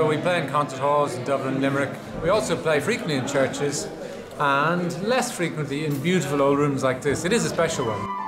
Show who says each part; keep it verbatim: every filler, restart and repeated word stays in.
Speaker 1: we play in concert halls in Dublin and Limerick. We also play frequently in churches and less frequently in beautiful old rooms like this. It is a special one.